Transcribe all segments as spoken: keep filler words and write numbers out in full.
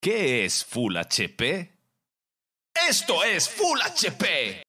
¿Qué es Full H P? ¡Esto es Full H P!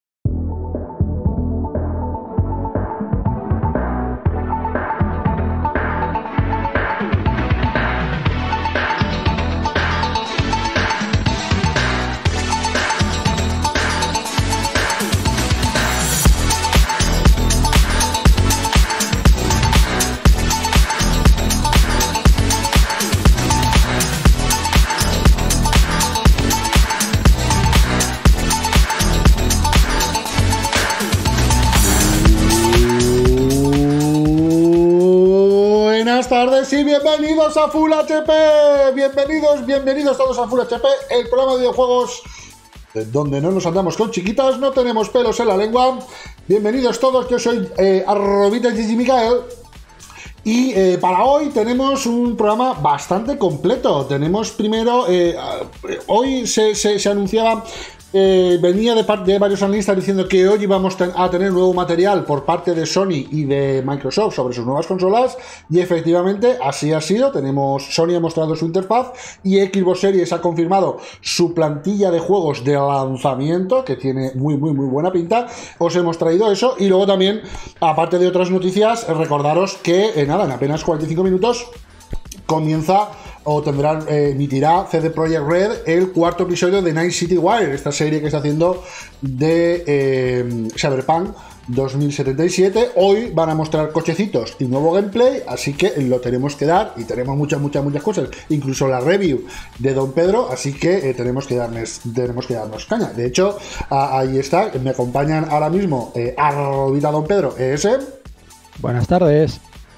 Buenas tardes y bienvenidos a Full H P. Bienvenidos, bienvenidos todos a Full H P, el programa de videojuegos donde no nos andamos con chiquitas, no tenemos pelos en la lengua. Bienvenidos todos, yo soy eh, arrobita Gigi Micael. Y eh, para hoy tenemos un programa bastante completo. Tenemos primero, eh, hoy se, se, se anunciaba, eh, venía de parte de varios analistas diciendo que hoy íbamos a tener nuevo material por parte de Sony y de Microsoft sobre sus nuevas consolas, y efectivamente así ha sido. Tenemos, Sony ha mostrado su interfaz y Xbox Series ha confirmado su plantilla de juegos de lanzamiento, que tiene muy muy muy buena pinta. Os hemos traído eso, y luego también, aparte de otras noticias, recordaros que en nada, en apenas cuarenta y cinco minutos comienza o tendrá, eh, emitirá C D Projekt Red el cuarto episodio de Night City Wire, esta serie que está haciendo de eh, Cyberpunk dos mil setenta y siete. Hoy van a mostrar cochecitos y nuevo gameplay, así que lo tenemos que dar, y tenemos muchas, muchas, muchas cosas, incluso la review de Don Pedro, así que eh, tenemos, que darles, tenemos que darnos caña. De hecho, a, ahí está, me acompañan ahora mismo eh, arrobita Don Pedro E S. Buenas tardes.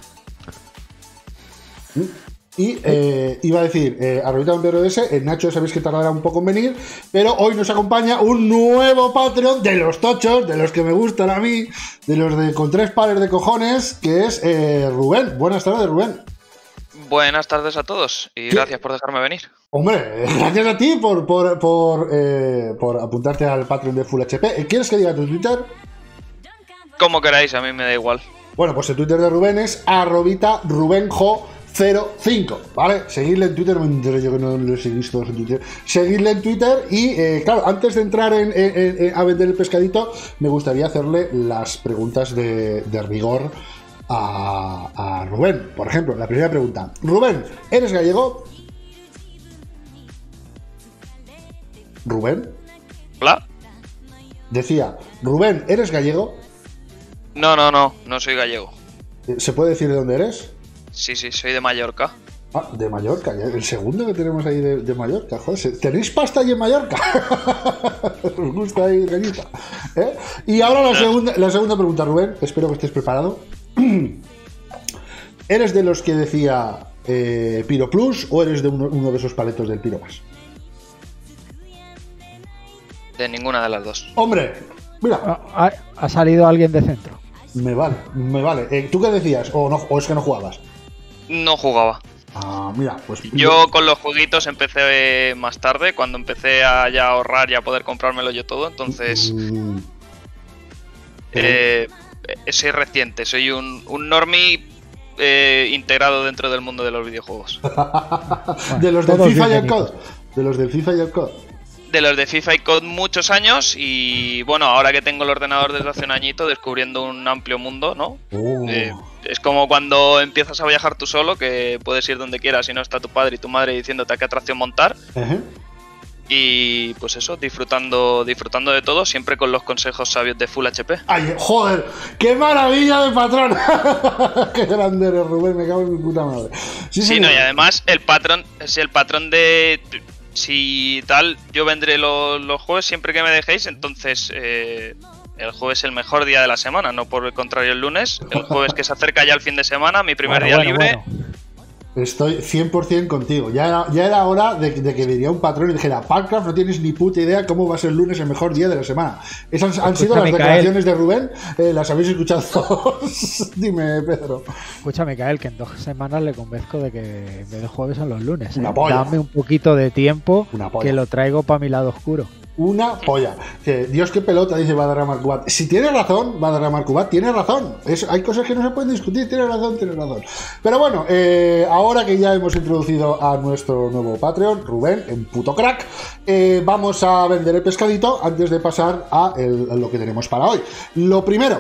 Y eh, iba a decir, eh, arrobita Don Pedro E S, el Nacho sabéis que tardará un poco en venir, pero hoy nos acompaña un nuevo Patreon de los tochos, de los que me gustan a mí, de los de con tres pares de cojones, que es eh, Rubén. Buenas tardes, Rubén. Buenas tardes a todos y ¿Qué? Gracias por dejarme venir. Hombre, gracias a ti por, por, por, eh, por apuntarte al Patreon de Full H P. ¿Quieres que diga tu Twitter? Como queráis, a mí me da igual. Bueno, pues el Twitter de Rubén es arrobita rubenjo cero cinco, ¿vale? Seguidle en Twitter, me entero yo que no lo seguís todos en Twitter. Seguidle en Twitter y, eh, claro, antes de entrar en, en, en, a vender el pescadito, me gustaría hacerle las preguntas de, de rigor a, a Rubén. Por ejemplo, la primera pregunta. Rubén, ¿eres gallego? ¿Rubén? ¿Hola? Decía, Rubén, ¿eres gallego? No, no, no, no soy gallego. ¿Se puede decir de dónde eres? Sí, sí, soy de Mallorca. Ah, de Mallorca, el segundo que tenemos ahí de, de Mallorca, joder, ¿tenéis pasta ahí en Mallorca? ¿Os gusta ahí gallita? ¿Eh? Y ahora la segunda, la segunda pregunta, Rubén, espero que estés preparado. ¿Eres de los que decía eh, Piro Plus o eres de uno, uno de esos paletos del Piro Más? De ninguna de las dos. ¡Hombre! Mira. Ha, ha salido alguien de centro. Me vale, me vale. Eh, ¿Tú qué decías? ¿O, no, o es que no jugabas? No jugaba. Ah, mira, pues... Yo con los jueguitos empecé más tarde, cuando empecé a ya ahorrar y a poder comprármelo yo todo, entonces... Mm. Eh, soy reciente, soy un, un normie eh, integrado dentro del mundo de los videojuegos. De los del FIFA y el C O D. De los del FIFA y el C O D. De los de FIFA y C O D muchos años, y bueno, ahora que tengo el ordenador desde hace un añito, descubriendo un amplio mundo, ¿no? Oh. Eh, es como cuando empiezas a viajar tú solo, que puedes ir donde quieras y no está tu padre y tu madre diciéndote a qué atracción montar. Uh-huh. Y pues eso, disfrutando disfrutando de todo, siempre con los consejos sabios de Full H P. ¡Ay, joder! ¡Qué maravilla de patrón! ¡Qué grande eres, Rubén! Me cago en mi puta madre. Sí, sí, no, y además el patrón, es el patrón de... Si tal, yo vendré los, los jueves siempre que me dejéis, entonces eh, el jueves es el mejor día de la semana, no por el contrario el lunes. El jueves que se acerca ya el fin de semana, mi primer bueno, día bueno, libre. Bueno. Estoy cien por ciento contigo. Ya era, ya era hora de, de que diría un patrón y dijera: Parcraft, no tienes ni puta idea cómo va a ser el lunes el mejor día de la semana. Esas han sido las declaraciones de Rubén. Eh, las habéis escuchado todos. Dime, Pedro. Escúchame, Kael, que en dos semanas le convenzco de que en vez de jueves son los lunes. Una ¿eh? polla. Dame un poquito de tiempo, Una polla. que lo traigo para mi lado oscuro. Una polla. Que, Dios, qué pelota, dice Badarrama Kubat. Si tiene razón, Badarrama Kubat, tiene razón. Es, hay cosas que no se pueden discutir, tiene razón, tiene razón. Pero bueno, eh, ahora que ya hemos introducido a nuestro nuevo Patreon, Rubén, en puto crack, eh, vamos a vender el pescadito antes de pasar a, el, a lo que tenemos para hoy. Lo primero,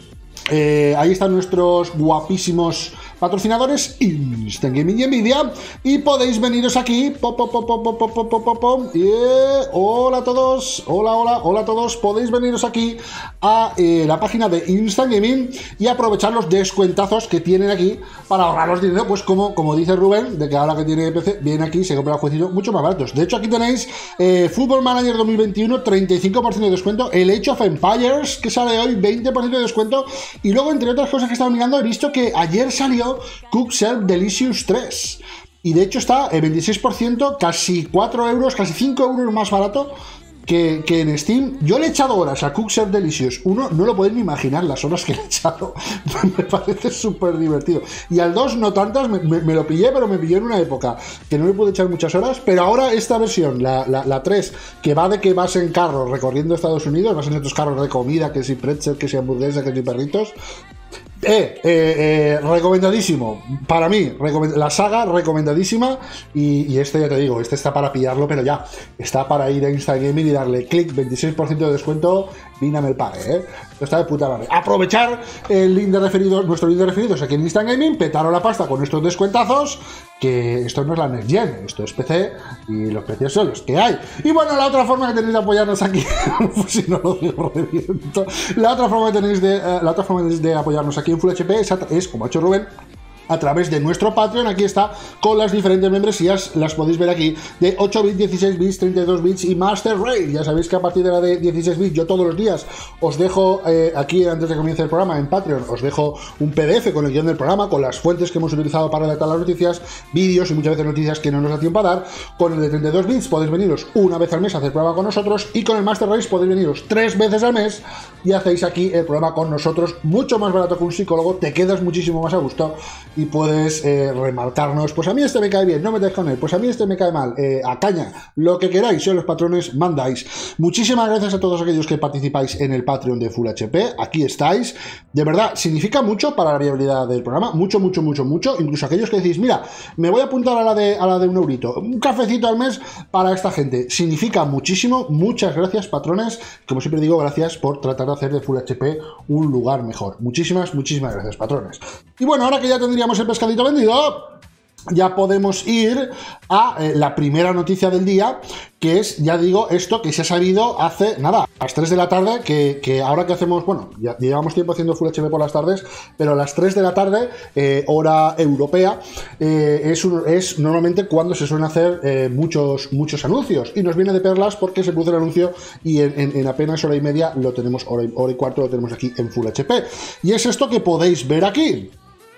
eh, ahí están nuestros guapísimos patrocinadores Instant Gaming y Nvidia, y podéis veniros aquí. Pop, pop, pop, pop, pop, pop, pop, pop, yeah. Hola a todos, hola, hola, hola a todos. Podéis veniros aquí a eh, la página de Instant Gaming y aprovechar los descuentazos que tienen aquí para ahorraros dinero, pues como, como dice Rubén, de que ahora que tiene P C, viene aquí y se compra los jueguitos mucho más baratos. De hecho, aquí tenéis eh, Football Manager dos mil veintiuno, treinta y cinco por ciento de descuento, el Age of Empires, que sale hoy, veinte por ciento de descuento, y luego, entre otras cosas que estaba mirando, he visto que ayer salió Cook Self Delicious tres, y de hecho está el veintiséis por ciento, casi cuatro euros, casi cinco euros más barato que, que en Steam. Yo le he echado horas a Cook Self Delicious uno, no lo podéis ni imaginar las horas que le he echado. Me parece súper divertido. Y al dos no tantas, me, me, me lo pillé, pero me pillé en una época que no le pude echar muchas horas. Pero ahora esta versión, la, la, la tres, que va de que vas en carro recorriendo Estados Unidos, vas en estos carros de comida, que si pretzel, que si hamburguesa, que si perritos. Eh, eh, eh, recomendadísimo para mí, recomend la saga recomendadísima, y, y este ya te digo, este está para pillarlo, pero ya está para ir a Instant Gaming y darle clic, veintiséis por ciento de descuento, víname el pague, eh. Está de puta madre. Aprovechar el link de referidos, nuestro link de referidos aquí en Instant Gaming, petaros la pasta con estos descuentazos, que esto no es la Next Gen, esto es P C y los precios son los que hay. Y bueno, la otra forma que tenéis de apoyarnos aquí, si no lo digo reviento, la otra forma que tenéis de, uh, la otra forma de apoyarnos aquí en Full H P es, es como ha hecho Rubén, a través de nuestro Patreon. Aquí está, con las diferentes membresías, las podéis ver aquí, de ocho bits, dieciséis bits, treinta y dos bits y Master Race. Ya sabéis que a partir de la de dieciséis bits, yo todos los días os dejo eh, aquí, antes de que comience el programa, en Patreon, os dejo un P D F con el guión del programa, con las fuentes que hemos utilizado para redactar las noticias, vídeos y muchas veces noticias que no nos da tiempo a dar. Con el de treinta y dos bits podéis veniros una vez al mes a hacer programa con nosotros, y con el Master Race podéis veniros tres veces al mes y hacéis aquí el programa con nosotros, mucho más barato que un psicólogo, te quedas muchísimo más a gusto y puedes eh, remarcarnos, pues a mí este me cae bien, no me metáis con él, pues a mí este me cae mal, eh, a caña, lo que queráis, si los patrones mandáis. Muchísimas gracias a todos aquellos que participáis en el Patreon de Full H P, aquí estáis, de verdad, significa mucho para la viabilidad del programa, mucho, mucho, mucho, mucho, incluso aquellos que decís, mira, me voy a apuntar a la de, a la de un eurito, un cafecito al mes para esta gente, significa muchísimo. Muchas gracias, patrones, como siempre digo, gracias por tratar de hacer de Full H P un lugar mejor. Muchísimas, muchísimas gracias, patrones. Y bueno, ahora que ya tendríamos el pescadito vendido, ya podemos ir a eh, la primera noticia del día, que es, ya digo, esto que se ha sabido hace, nada, a las tres de la tarde, que, que ahora que hacemos, bueno, ya llevamos tiempo haciendo Full H P por las tardes, pero a las tres de la tarde, eh, hora europea, eh, es, un, es normalmente cuando se suelen hacer eh, muchos, muchos anuncios, y nos viene de perlas porque se produce el anuncio y en, en, en apenas hora y media lo tenemos, hora y, hora y cuarto lo tenemos aquí en Full H P, y es esto que podéis ver aquí.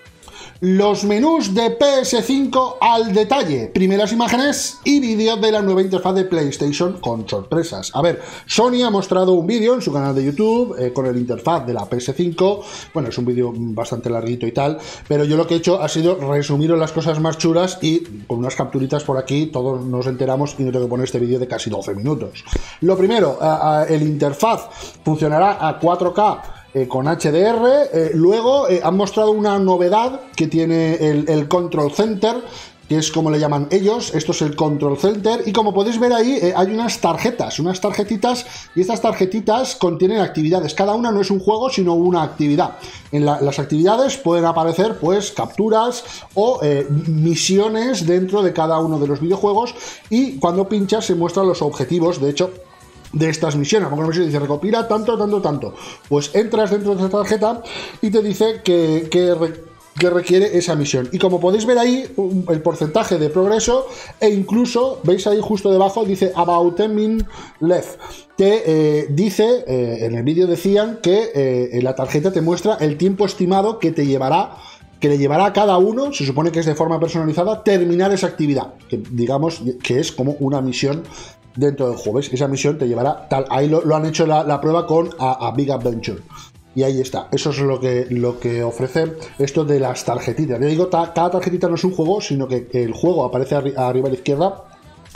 Los menús de P S cinco al detalle, primeras imágenes y vídeo de la nueva interfaz de PlayStation con sorpresas. A ver, Sony ha mostrado un vídeo en su canal de YouTube eh, con el interfaz de la P S cinco. Bueno, es un vídeo bastante larguito y tal, pero yo lo que he hecho ha sido resumiros las cosas más chulas y con unas capturitas por aquí todos nos enteramos y no tengo que poner este vídeo de casi doce minutos. Lo primero, eh, eh, el interfaz funcionará a cuatro K Eh, con H D R, eh, luego eh, han mostrado una novedad que tiene el, el Control Center, que es como le llaman ellos, esto es el Control Center, y como podéis ver ahí eh, hay unas tarjetas, unas tarjetitas, y estas tarjetitas contienen actividades, cada una no es un juego sino una actividad. En la, las actividades pueden aparecer pues capturas o eh, misiones dentro de cada uno de los videojuegos, y cuando pinchas se muestran los objetivos, de hecho, de estas misiones. Porque una misión dice recopila tanto, tanto, tanto, pues entras dentro de esa tarjeta y te dice que, que, que requiere esa misión, y como podéis ver ahí el porcentaje de progreso, e incluso veis ahí justo debajo dice about ten min left, que eh, dice, eh, en el vídeo decían que eh, en la tarjeta te muestra el tiempo estimado que te llevará que le llevará a cada uno, se supone que es de forma personalizada, terminar esa actividad, que digamos que es como una misión dentro del juego. ¿Ves? Esa misión te llevará tal. Ahí lo, lo han hecho la, la prueba con a, a Big Adventure. Y ahí está. Eso es lo que, lo que ofrece esto de las tarjetitas. Ya digo, ta, cada tarjetita no es un juego, sino que el juego aparece arri arriba a la izquierda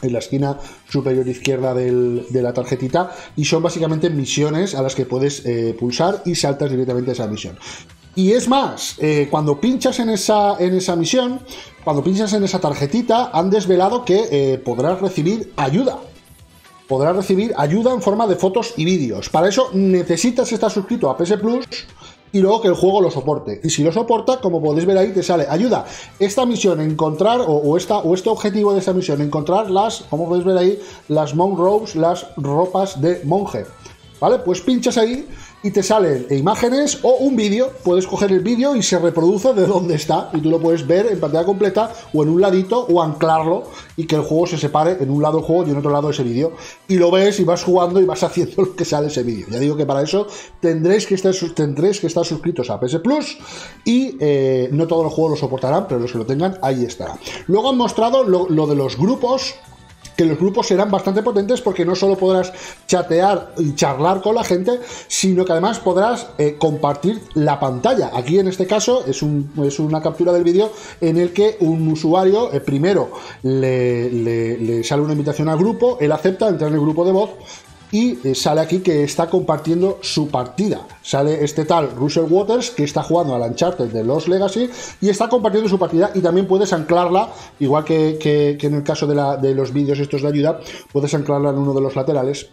en la esquina superior izquierda del, de la tarjetita, y son básicamente misiones a las que puedes eh, pulsar y saltas directamente a esa misión. Y es más, eh, cuando pinchas en esa, en esa misión, cuando pinchas en esa tarjetita, han desvelado que eh, podrás recibir ayuda. Podrás recibir ayuda en forma de fotos y vídeos. Para eso necesitas estar suscrito a P S Plus y luego que el juego lo soporte. Y si lo soporta, como podéis ver ahí, te sale ayuda. Esta misión, encontrar, o, o, esta, o este objetivo de esta misión, encontrar las, como podéis ver ahí, las monk robes, las ropas de monje. ¿Vale? Pues pinchas ahí y te salen imágenes o un vídeo. Puedes coger el vídeo y se reproduce de dónde está, y tú lo puedes ver en pantalla completa o en un ladito, o anclarlo y que el juego se separe en un lado el juego y en otro lado ese vídeo, y lo ves y vas jugando y vas haciendo lo que sale ese vídeo. Ya digo que para eso tendréis que estar, tendréis que estar suscritos a P S Plus, y eh, no todos los juegos lo soportarán, pero los que lo tengan, ahí estará. Luego han mostrado lo, lo de los grupos, que los grupos serán bastante potentes, porque no solo podrás chatear y charlar con la gente, sino que además podrás eh, compartir la pantalla. Aquí en este caso es, un, es una captura del vídeo en el que un usuario eh, primero le, le, le sale una invitación al grupo, él acepta, entra en el grupo de voz, y eh, sale aquí que está compartiendo su partida. Sale este tal Russell Waters, que está jugando al Uncharted de Lost Legacy y está compartiendo su partida, y también puedes anclarla, igual que, que, que en el caso de, la, de los vídeos estos de ayuda, puedes anclarla en uno de los laterales.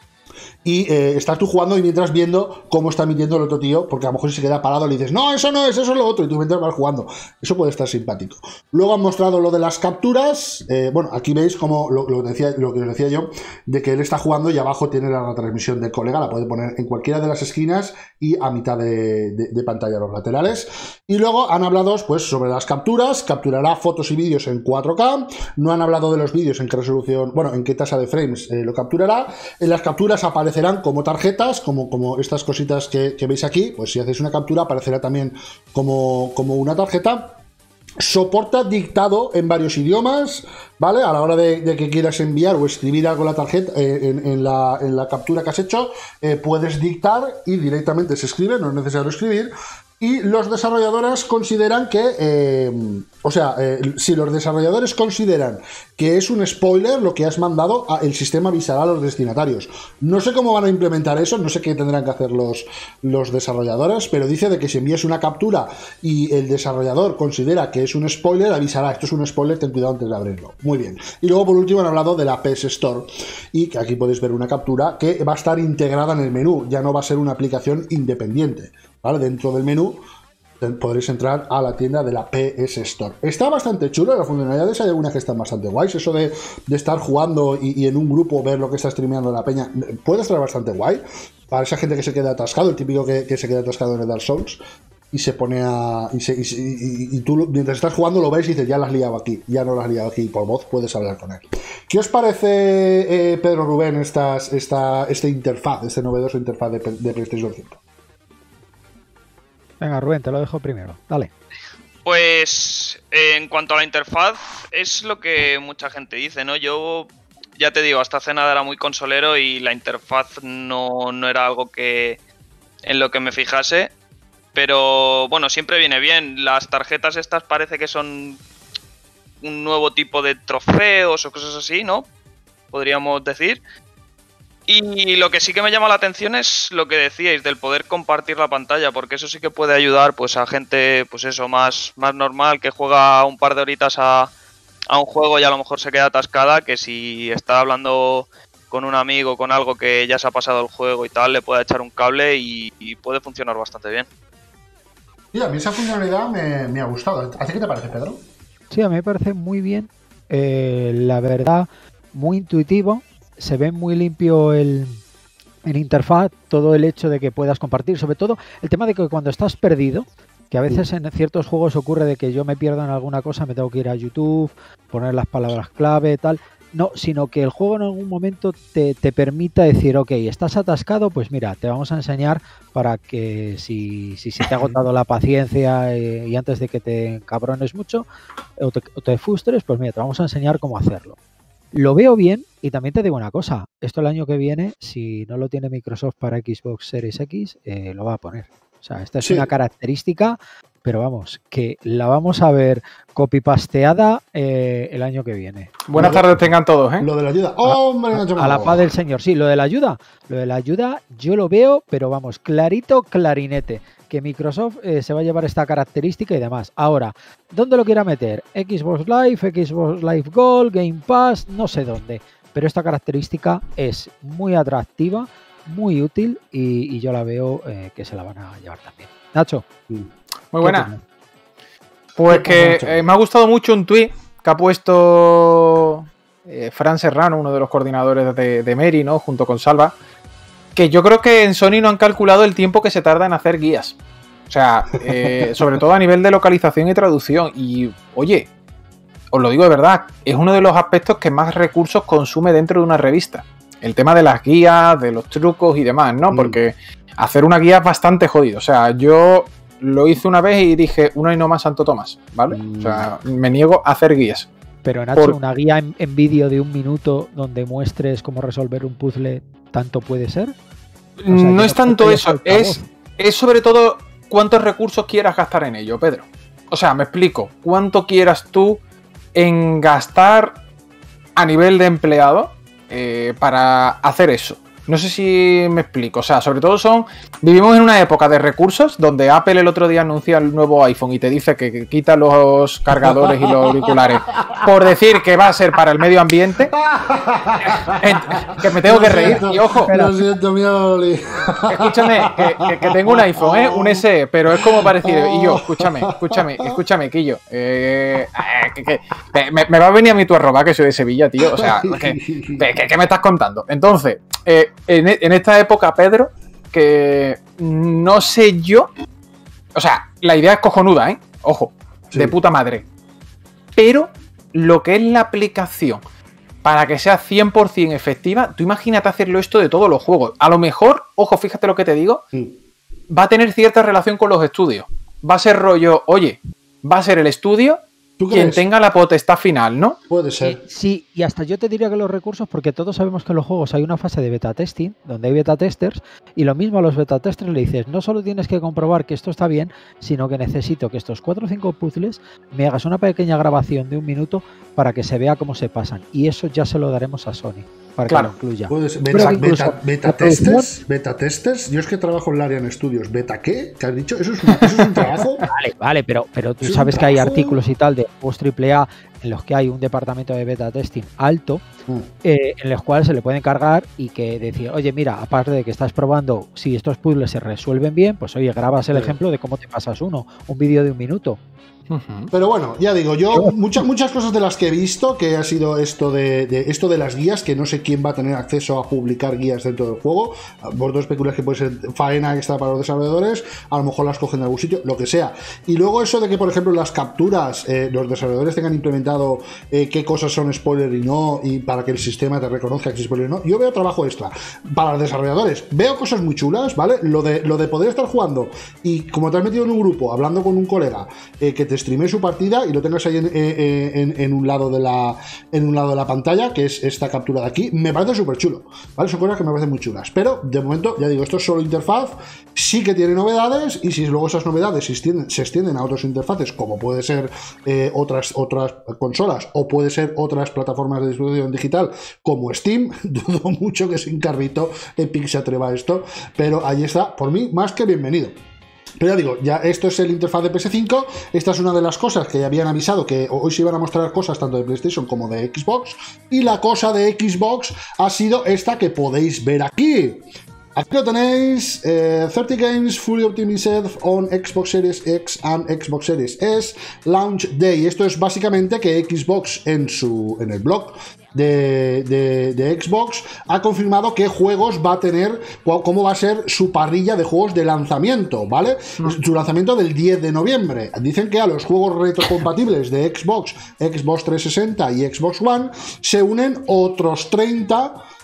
Y eh, estás tú jugando y mientras viendo cómo está mintiendo el otro tío, porque a lo mejor si se queda parado le dices, no, eso no es, eso es lo otro, y tú mientras vas jugando. Eso puede estar simpático. Luego han mostrado lo de las capturas. Eh, bueno, aquí veis como lo, lo, decía, lo que os decía yo, de que él está jugando y abajo tiene la retransmisión del colega, la puede poner en cualquiera de las esquinas y a mitad de, de, de pantalla los laterales. Y luego han hablado pues sobre las capturas. Capturará fotos y vídeos en cuatro K. No han hablado de los vídeos en qué resolución, bueno, en qué tasa de frames eh, lo capturará. En las capturas aparece como tarjetas, como, como estas cositas que, que veis aquí. Pues si hacéis una captura aparecerá también como, como una tarjeta. Soporta dictado en varios idiomas, ¿vale? A la hora de, de que quieras enviar o escribir algo en la tarjeta, eh, en, en, la, en la captura que has hecho, eh, puedes dictar y directamente se escribe, no es necesario escribir. Y los desarrolladores consideran que, eh, o sea, eh, si los desarrolladores consideran que es un spoiler lo que has mandado, el sistema avisará a los destinatarios. No sé cómo van a implementar eso, no sé qué tendrán que hacer los, los desarrolladores, pero dice de que si envías una captura y el desarrollador considera que es un spoiler, avisará, esto es un spoiler, ten cuidado antes de abrirlo. Muy bien. Y luego por último han hablado de la P S Store, y que aquí podéis ver una captura que va a estar integrada en el menú, ya no va a ser una aplicación independiente. ¿Vale? Dentro del menú podréis entrar a la tienda de la P S Store. Está bastante chulo, las funcionalidades hay algunas que están bastante guays. Eso de, de estar jugando y, y en un grupo ver lo que está streameando la peña puede estar bastante guay. Para esa gente que se queda atascado, el típico que, que se queda atascado en el Dark Souls y se pone a... Y, se, y, y, y tú mientras estás jugando lo ves y dices, ya la has liado aquí, ya no la has liado aquí, y por voz puedes hablar con él. ¿Qué os parece, eh, Pedro Rubén, estas, esta, este interfaz, este novedoso interfaz de, de PlayStation cinco? Venga, Rubén, te lo dejo primero. Dale. Pues en cuanto a la interfaz, es lo que mucha gente dice, ¿no? Yo ya te digo, hasta hace nada era muy consolero y la interfaz no, no era algo que en lo que me fijase. Pero bueno, siempre viene bien. Las tarjetas estas parece que son un nuevo tipo de trofeos o cosas así, ¿no? Podríamos decir. Y lo que sí que me llama la atención es lo que decíais del poder compartir la pantalla, porque eso sí que puede ayudar pues a gente, pues eso, más, más normal, que juega un par de horitas a, a un juego y a lo mejor se queda atascada, que si está hablando con un amigo, con algo que ya se ha pasado el juego y tal, le puede echar un cable y, y puede funcionar bastante bien. Sí, a mí esa funcionalidad me, me ha gustado. ¿A ti qué te parece, Pedro? Sí, a mí me parece muy bien. Eh, la verdad, muy intuitivo. Se ve muy limpio el, el interfaz, todo el hecho de que puedas compartir, sobre todo el tema de que cuando estás perdido, que a veces en ciertos juegos ocurre de que yo me pierdo en alguna cosa, me tengo que ir a YouTube, poner las palabras clave, tal, no, sino que el juego en algún momento te, te permita decir, ok, estás atascado, pues mira, te vamos a enseñar para que si, si, si te ha agotado la paciencia eh, y antes de que te cabrones mucho o te, o te frustres, pues mira, te vamos a enseñar cómo hacerlo. Lo veo bien y también te digo una cosa, esto el año que viene, si no lo tiene Microsoft para Xbox Series X, eh, lo va a poner. O O sea, esta es Sí. una característica, pero vamos, que la vamos a ver copy-pasteada eh, el año que viene. Buenas Lo de- tardes tengan todos, ¿eh? Lo de la ayuda. ¡Hombre, Nacho A la Mago! paz del señor. Sí, lo de la ayuda, lo de la ayuda yo lo veo, pero vamos, clarito, clarinete. Que Microsoft eh, se va a llevar esta característica y demás. Ahora, ¿dónde lo quiera meter? Xbox Live, Xbox Live Gold, Game Pass, no sé dónde. Pero esta característica es muy atractiva, muy útil y, y yo la veo eh, que se la van a llevar también. Nacho. Muy buena. ¿Qué Pues pasa, que Nacho? eh, me ha gustado mucho un tuit que ha puesto eh, Fran Serrano, uno de los coordinadores de, de Meri, ¿no? Junto con Salva, que yo creo que en Sony no han calculado el tiempo que se tarda en hacer guías. O sea, eh, sobre todo a nivel de localización y traducción. Y, oye, os lo digo de verdad, es uno de los aspectos que más recursos consume dentro de una revista. El tema de las guías, de los trucos y demás, ¿no? Mm. Porque hacer una guía es bastante jodido. O sea, yo lo hice una vez y dije, uno y no más Santo Tomás, ¿vale? Mm. O sea, me niego a hacer guías. Pero Nacho, Por- una guía en, en vídeo de un minuto donde muestres cómo resolver un puzzle, ¿tanto puede ser? O sea, yo no es creo tanto que ya eso, falta es, voz. es sobre todo cuántos recursos quieras gastar en ello, Pedro. O sea, me explico, cuánto quieras tú en gastar a nivel de empleado eh, para hacer eso. No sé si me explico, o sea, sobre todo son... Vivimos en una época de recursos donde Apple el otro día anuncia el nuevo iPhone y te dice que, que quita los cargadores y los auriculares por decir que va a ser para el medio ambiente. Que me tengo que reír. Y ojo, Lo siento, mi Oli. escúchame, que, que- que tengo un iPhone, ¿eh? Un S E, pero es como parecido. Y yo, escúchame, escúchame, escúchame, Quillo. Eh, eh, que, que- que me, me va a venir a mí tu arroba, que soy de Sevilla, tío. O sea, que, que- que me estás contando. Entonces, eh, en, en esta época, Pedro, que no sé yo. O sea, la idea es cojonuda, ¿eh? Ojo, Sí. de puta madre. Pero lo que es la aplicación para que sea cien por ciento efectiva, tú imagínate hacerlo esto de todos los juegos. A lo mejor, ojo, fíjate lo que te digo, Mm. va a tener cierta relación con los estudios. Va a ser rollo, oye, va a ser el estudio ¿Tú quien crees? tenga la potestad final, ¿no? Puede Eh, ser. sí, y hasta yo te diría que los recursos, porque todos sabemos que en los juegos hay una fase de beta testing, donde hay beta testers, y lo mismo a los beta testers le dices, no solo tienes que comprobar que esto está bien, sino que necesito que estos cuatro o cinco puzzles me hagas una pequeña grabación de un minuto para que se vea cómo se pasan. Y eso ya se lo daremos a Sony, para Claro. que lo incluya. Puede ser. Pero Beta, incluso beta, beta la producción- testers. Beta testers. Yo es que trabajo en Larian Studios. ¿Beta qué? ¿Qué has dicho? ¿Eso es un, eso es un trabajo? Vale, vale, pero, pero tú Es un sabes que hay trabajo. artículos y tal de juegos triple A en los que hay un departamento de beta testing alto, Mm. eh, en los cuales se le pueden cargar y que decir, oye, mira, aparte de que estás probando si estos puzzles se resuelven bien, pues oye, grabas el Sí. ejemplo de cómo te pasas uno, un vídeo de un minuto. Pero bueno, ya digo, yo muchas muchas cosas de las que he visto, que ha sido esto de, de esto de las guías, que no sé quién va a tener acceso a publicar guías dentro del juego. Vosotros especuláis que puede ser faena extra para los desarrolladores, a lo mejor las cogen de algún sitio, lo que sea. Y luego eso de que, por ejemplo, las capturas, eh, los desarrolladores tengan implementado eh, qué cosas son spoiler y no, y para que el sistema te reconozca que es spoiler y no. Yo veo trabajo extra para los desarrolladores. Veo cosas muy chulas, ¿vale? Lo de, lo de poder estar jugando y como te has metido en un grupo, hablando con un colega, eh, que te streame su partida y lo tengas ahí en, eh, en, en un lado de la en un lado de la pantalla, que es esta captura de aquí, me parece súper chulo, ¿vale? Son cosas que me parecen muy chulas, pero de momento, ya digo, esto es solo interfaz, sí que tiene novedades, y si luego esas novedades se extienden, se extienden a otras interfaces, como puede ser eh, otras, otras consolas, o puede ser otras plataformas de distribución digital, como Steam, dudo mucho que sin carrito Epic se atreva a esto, pero ahí está, por mí, más que bienvenido. Pero ya digo, ya esto es el interfaz de P S cinco. Esta es una de las cosas que ya habían avisado, que hoy se iban a mostrar cosas tanto de PlayStation como de Xbox. Y la cosa de Xbox ha sido esta que podéis ver aquí. Aquí lo tenéis, eh, thirty games fully optimized on Xbox Series X and Xbox Series S Launch Day. Esto es básicamente que Xbox en su en el blog de, de, de Xbox ha confirmado qué juegos va a tener, cómo va a ser su parrilla de juegos de lanzamiento, ¿vale? Mm. Su lanzamiento del diez de noviembre. Dicen que a los juegos retrocompatibles de Xbox, Xbox trescientos sesenta y Xbox One se unen otros treinta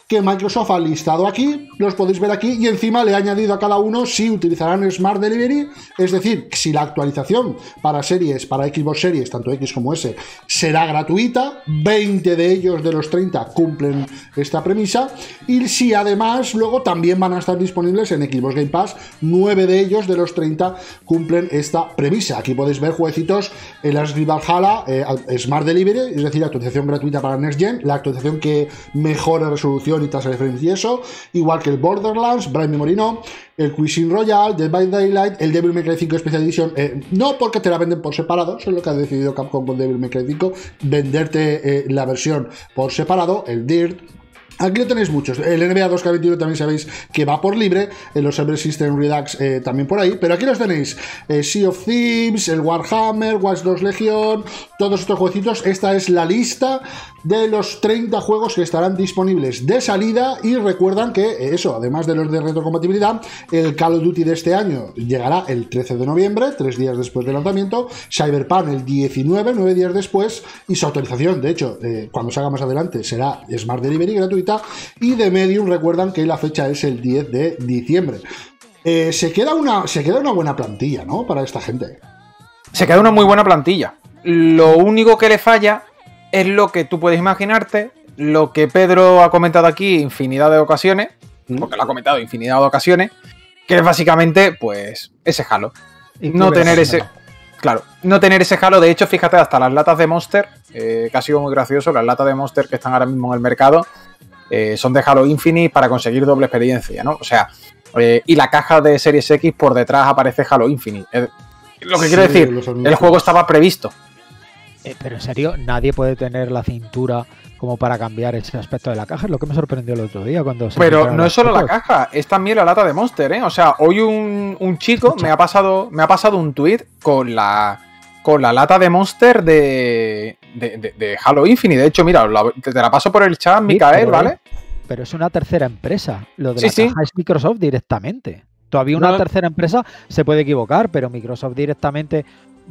que Microsoft ha listado aquí, los podéis ver aquí, y encima le ha añadido a cada uno si utilizarán Smart Delivery, es decir, si la actualización para series, para Xbox Series, tanto X como S, será gratuita, veinte de ellos de los treinta cumplen esta premisa, y si además luego también van a estar disponibles en Xbox Game Pass, nueve de ellos de los treinta cumplen esta premisa. Aquí podéis ver jueguecitos, el Asgard Valhalla, eh, Smart Delivery, es decir, actualización gratuita para Next Gen, la actualización que mejora resolución y tasa de frames y eso, igual que el Borderlands, Brian Memory no, el Cuisine Royale, Dead by Daylight, el Devil May Cry cinco Special Edition, eh, no porque te la venden por separado, eso es lo que ha decidido Capcom con Devil May Cry cinco, venderte eh, la versión por separado, el Dirt. Aquí lo tenéis muchos. El N B A dos K veintiuno también sabéis que va por libre. En los Cyber System Redux eh, también por ahí. Pero aquí los tenéis. Eh, Sea of Thieves, el Warhammer, Watch Dogs Legion, todos estos jueguitos. Esta es la lista de los treinta juegos que estarán disponibles de salida. Y recuerdan que eh, eso, además de los de retrocompatibilidad, el Call of Duty de este año llegará el trece de noviembre, tres días después del lanzamiento. Cyberpunk el diecinueve, nueve días después. Y su actualización, de hecho, eh, cuando se haga más adelante, será Smart Delivery gratuita. Y de Medium recuerdan que la fecha es el diez de diciembre. Eh, se, queda una, se queda una buena plantilla, ¿no? Para esta gente. Se queda una muy buena plantilla. Lo único que le falla es lo que tú puedes imaginarte, lo que Pedro ha comentado aquí infinidad de ocasiones, porque lo ha comentado infinidad de ocasiones, que es básicamente, pues, ese Halo. No tener ese... Claro, no tener ese Halo. De hecho, fíjate, hasta las latas de Monster, eh, que ha sido muy gracioso, las latas de Monster que están ahora mismo en el mercado, Eh, son de Halo Infinite para conseguir doble experiencia, ¿no? O sea, eh, y la caja de Series X por detrás aparece Halo Infinite. Eh, lo que sí, quiero decir, el juego estaba previsto. Eh, pero en serio, nadie puede tener la cintura como para cambiar ese aspecto de la caja. Es lo que me sorprendió el otro día cuando se Pero no es solo fotos. La caja, es también la lata de Monster, ¿eh? O sea, hoy un, un chico me ha pasado me ha pasado un tweet con la con la lata de Monster de, de, de, de Halo Infinite. De hecho, mira, la, te la paso por el chat, sí, Micael, pero, ¿vale? Pero es una tercera empresa. Lo de sí, la sí. caja es Microsoft directamente. Todavía una no. tercera empresa se puede equivocar, pero Microsoft directamente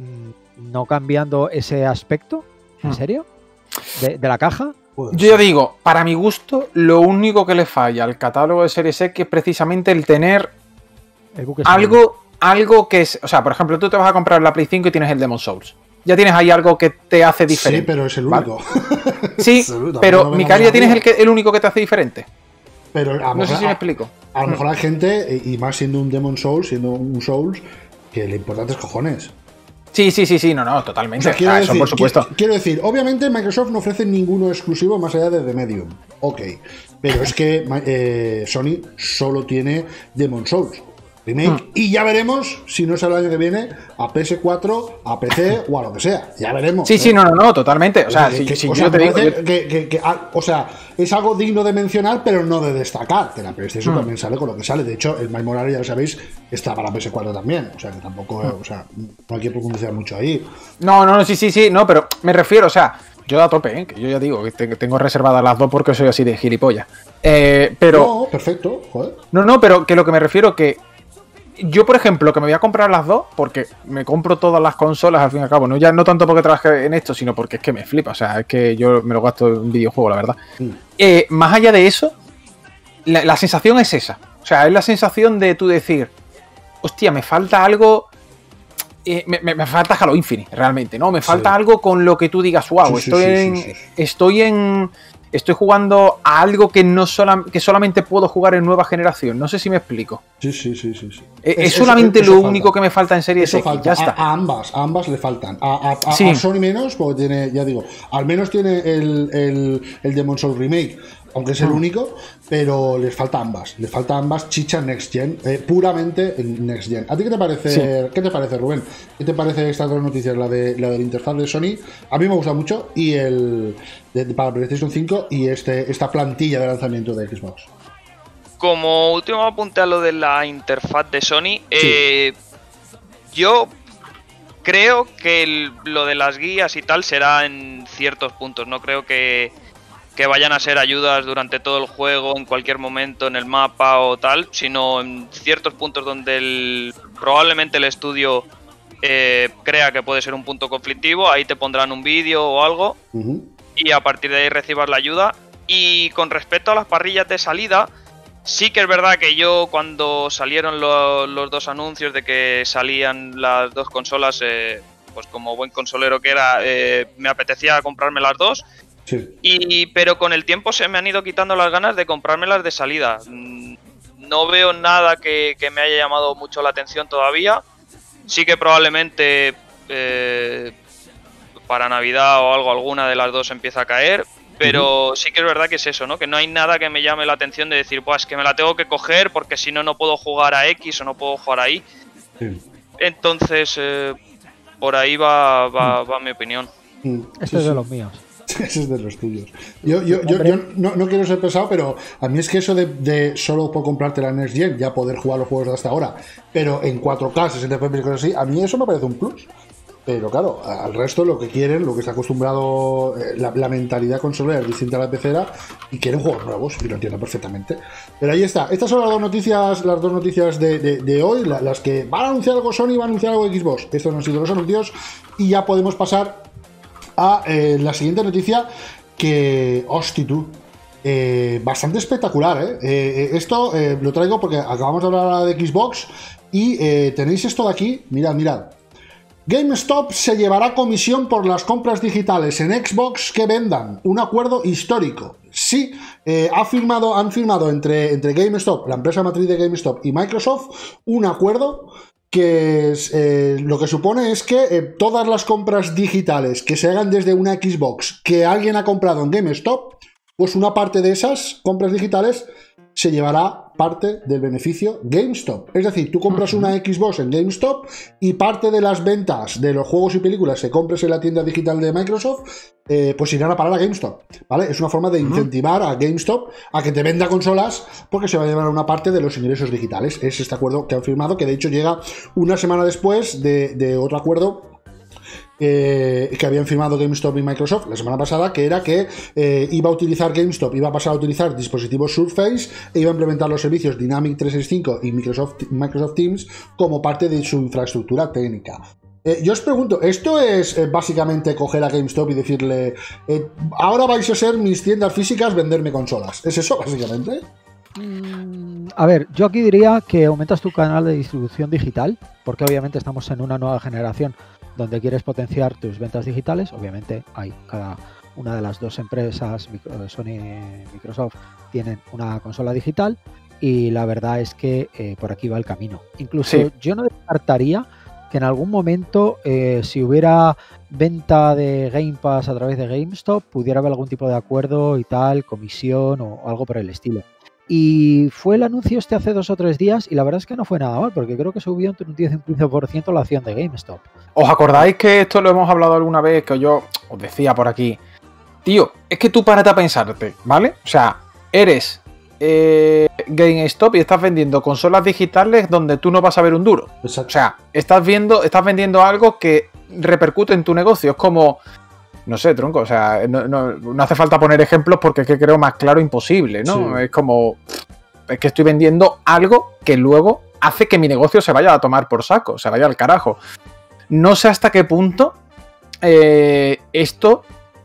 mmm, no cambiando ese aspecto. ¿En serio? ¿De, de la caja? Pues yo sí. digo, para mi gusto, lo único que le falla al catálogo de Series X es precisamente el tener el algo... Algo que es, o sea, por ejemplo, tú te vas a comprar la Play cinco y tienes el Demon's Souls. Ya tienes ahí algo que te hace diferente. Sí, pero es el único. ¿Vale? Sí, pero no Micael ya tienes el, que, el único que te hace diferente. Pero a no mejor, sé si a, me explico. A lo mejor hay gente, y más siendo un Demon's Souls, siendo un Souls, que lo importante es cojones. Sí, sí, sí, sí, no, no, totalmente. O sea, quiero, ah, decir, eso, por supuesto. Quiero, quiero decir, obviamente Microsoft no ofrece ninguno exclusivo más allá de The Medium. Ok. Pero es que eh, Sony solo tiene Demon's Souls. Remake, hmm. y ya veremos si no es el año que viene a P S cuatro, a P C o a lo que sea. Ya veremos. Sí, ¿eh? sí, no, no, no, totalmente. O sea, que, si, que, si o yo sea, te digo. Que, que, que, que, o sea, es algo digno de mencionar, pero no de destacar. Que la PlayStation hmm. también sale con lo que sale. De hecho, el Miles Morales, ya lo sabéis, está para P S cuatro también. O sea, que tampoco, hmm. o sea, no hay que profundizar mucho ahí. No, no, no, sí, sí, sí, no, pero me refiero, o sea. Yo a tope, ¿eh? Que yo ya digo que tengo reservadas las dos porque soy así de gilipollas. Eh, pero. No, perfecto, joder. No, no, pero que lo que me refiero que. Yo, por ejemplo, que me voy a comprar las dos, porque me compro todas las consolas al fin y al cabo, no ya no tanto porque trabaje en esto, sino porque es que me flipa, o sea, es que yo me lo gasto en videojuego, la verdad. Mm. Eh, más allá de eso, la, la sensación es esa, o sea, es la sensación de tú decir, hostia, me falta algo, eh, me, me, me falta Halo Infinite, realmente, ¿no? Me falta sí. algo con lo que tú digas, wow, sí, estoy, sí, en, sí, sí, sí. estoy en... Estoy jugando a algo que no sola, que solamente puedo jugar en nueva generación. No sé si me explico. Sí, sí, sí, sí. sí. Es, es solamente eso, eso lo falta. único que me falta en Series X. Falta. Ya está. A, a ambas, a ambas le faltan. A, a, a, sí. a Sony menos, porque tiene, ya digo, al menos tiene el, el, el Demon's Souls Remake, aunque es el mm. único, pero les falta ambas. Les falta ambas chicha Next Gen, eh, puramente en Next Gen. ¿A ti qué te parece, sí. qué te parece, Rubén? ¿Qué te parece estas dos noticias? La de la del interfaz de Sony, a mí me gusta mucho, y el de, para PlayStation cinco y este esta plantilla de lanzamiento de Xbox. Como último apunte a lo de la interfaz de Sony, sí. eh, yo creo que el, lo de las guías y tal será en ciertos puntos. No creo que, que vayan a ser ayudas durante todo el juego, en cualquier momento en el mapa o tal, sino en ciertos puntos donde el, probablemente el estudio eh, crea que puede ser un punto conflictivo. Ahí te pondrán un vídeo o algo, uh-huh. y a partir de ahí recibas la ayuda. Y con respecto a las parrillas de salida, sí que es verdad que yo cuando salieron lo, los dos anuncios de que salían las dos consolas, eh, pues como buen consolero que era, eh, me apetecía comprarme las dos. Sí. Y, pero con el tiempo se me han ido quitando las ganas de comprármelas de salida. No veo nada que, que me haya llamado mucho la atención todavía. Sí que probablemente eh, para Navidad o algo, alguna de las dos empieza a caer. Pero sí que es verdad que es eso, ¿no? Que no hay nada que me llame la atención de decir, pues es que me la tengo que coger porque si no, no puedo jugar a X o no puedo jugar a Y. Sí. Entonces, eh, por ahí va, va, va mi opinión. Mm, Este sí, es de sí. los míos. Ese es de los tuyos. Yo, yo, yo, yo no, no quiero ser pesado, pero a mí es que eso de, de solo por comprarte la Next Gen, ya poder jugar los juegos de hasta ahora, pero en cuatro K, sesenta F P S y cosas así, a mí eso me parece un plus. Pero claro, al resto lo que quieren, lo que está acostumbrado, eh, la, la mentalidad consolera es distinta a la pecera y quieren juegos nuevos, y lo entiendo perfectamente. Pero ahí está, estas son las dos noticias, las dos noticias de, de, de hoy, la, las que van a anunciar algo Sony y van a anunciar algo Xbox. Estos no han sido los anuncios y ya podemos pasar a eh, la siguiente noticia que, hostia tú, eh, bastante espectacular, ¿eh? Eh, esto eh, lo traigo porque acabamos de hablar de Xbox y eh, tenéis esto de aquí, mirad, mirad. GameStop se llevará comisión por las compras digitales en Xbox que vendan. Un acuerdo histórico. Sí, eh, ha firmado, han firmado entre, entre GameStop, la empresa matriz de GameStop, y Microsoft, un acuerdo que es, eh, lo que supone es que eh, todas las compras digitales que se hagan desde una Xbox que alguien ha comprado en GameStop, pues una parte de esas compras digitales se llevará parte del beneficio GameStop. Es decir, tú compras una Xbox en GameStop y parte de las ventas de los juegos y películas que compres en la tienda digital de Microsoft, eh, pues irán a parar a GameStop, ¿vale? Es una forma de incentivar a GameStop a que te venda consolas porque se va a llevar una parte de los ingresos digitales. Es este acuerdo que han firmado, que de hecho llega una semana después de, de otro acuerdo Eh, que habían firmado GameStop y Microsoft la semana pasada, que era que eh, iba a utilizar GameStop, iba a pasar a utilizar dispositivos Surface e iba a implementar los servicios Dynamic trescientos sesenta y cinco y Microsoft, Microsoft Teams como parte de su infraestructura técnica. Eh, yo os pregunto, ¿esto es eh, básicamente coger a GameStop y decirle eh, ahora vais a ser mis tiendas físicas, venderme consolas? ¿Es eso básicamente? A ver, yo aquí diría que aumentas tu canal de distribución digital, porque obviamente estamos en una nueva generación donde quieres potenciar tus ventas digitales. Obviamente hay cada una de las dos empresas, Sony y Microsoft, tienen una consola digital y la verdad es que eh, por aquí va el camino. Incluso sí. Yo no descartaría que en algún momento, eh, si hubiera venta de Game Pass a través de GameStop, pudiera haber algún tipo de acuerdo y tal, comisión o algo por el estilo. Y fue el anuncio este hace dos o tres días y la verdad es que no fue nada mal, porque creo que subió entre un diez y un quince por ciento la acción de GameStop. ¿Os acordáis que esto lo hemos hablado alguna vez? Que yo os decía por aquí, tío, es que tú párate a pensarte, ¿vale? O sea, eres eh, GameStop y estás vendiendo consolas digitales donde tú no vas a ver un duro. Exacto. O sea, estás viendo, estás vendiendo algo que repercute en tu negocio. Es como... No sé, tronco, o sea, no, no, no hace falta poner ejemplos porque es que creo más claro imposible, ¿no? Sí. Es como, es que estoy vendiendo algo que luego hace que mi negocio se vaya a tomar por saco, se vaya al carajo. No sé hasta qué punto eh, esto,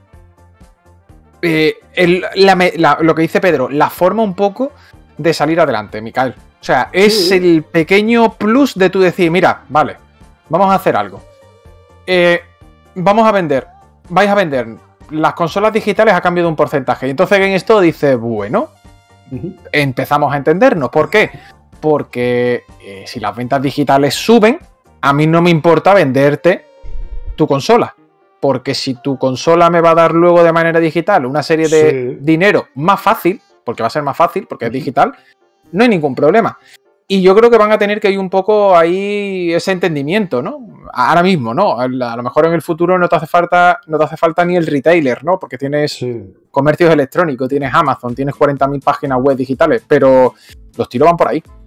eh, el, la, la, lo que dice Pedro, la forma un poco de salir adelante, Micael. O sea, es sí. el pequeño plus de tú decir, mira, vale, vamos a hacer algo. Eh, vamos a vender. vais a vender las consolas digitales a cambio de un porcentaje. Y entonces GameStop dice, bueno, uh-huh. empezamos a entendernos. ¿Por qué? Porque eh, si las ventas digitales suben, a mí no me importa venderte tu consola. Porque si tu consola me va a dar luego de manera digital una serie de sí. dinero más fácil, porque va a ser más fácil, porque uh-huh. es digital, no hay ningún problema. Y yo creo que van a tener que ir un poco ahí ese entendimiento, ¿no? Ahora mismo, ¿no? A lo mejor en el futuro no te hace falta, no te hace falta ni el retailer, ¿no? Porque tienes sí. comercios electrónicos, tienes Amazon, tienes cuarenta mil páginas web digitales, pero los tiros van por ahí.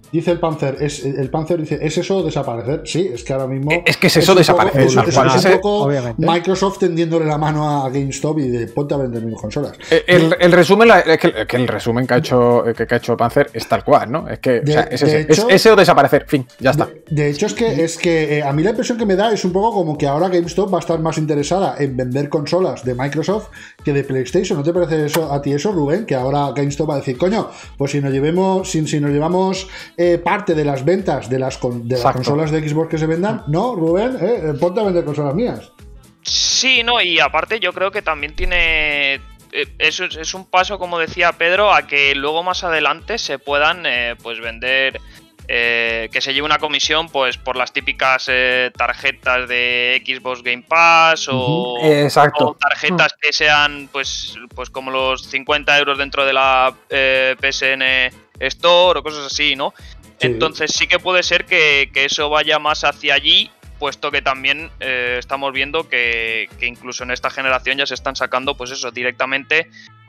Dice el Panzer, es, el Panzer dice, ¿es eso desaparecer? Sí, es que ahora mismo... Es que es eso desaparecer. Es, es, es un poco obviamente. Microsoft tendiéndole la mano a GameStop y de ponte a vender mis consolas. El, el resumen, es que, que el resumen que ha hecho que, que ha hecho Panzer es tal cual, ¿no? Es que de, o sea, es, ese, hecho, es ese o desaparecer, fin, ya está. De, de hecho, es que, es que eh, a mí la impresión que me da es un poco como que ahora GameStop va a estar más interesada en vender consolas de Microsoft que de PlayStation. ¿No te parece eso a ti eso, Rubén? Que ahora GameStop va a decir, coño, pues si nos llevemos, si, si nos llevamos eh, parte de las ventas de las, con, de las consolas de Xbox que se vendan, no, Rubén, eh, ponte a vender consolas mías. Sí, no, y aparte yo creo que también tiene... Eso es, es un paso, como decía Pedro, a que luego más adelante se puedan eh, pues vender... Eh, que se lleve una comisión pues por las típicas eh, tarjetas de Xbox Game Pass o, Exacto. o tarjetas que sean pues, pues como los cincuenta euros dentro de la eh, P S N Store o cosas así, ¿no? Sí. Entonces sí que puede ser que, que eso vaya más hacia allí, puesto que también eh, estamos viendo que, que incluso en esta generación ya se están sacando pues eso directamente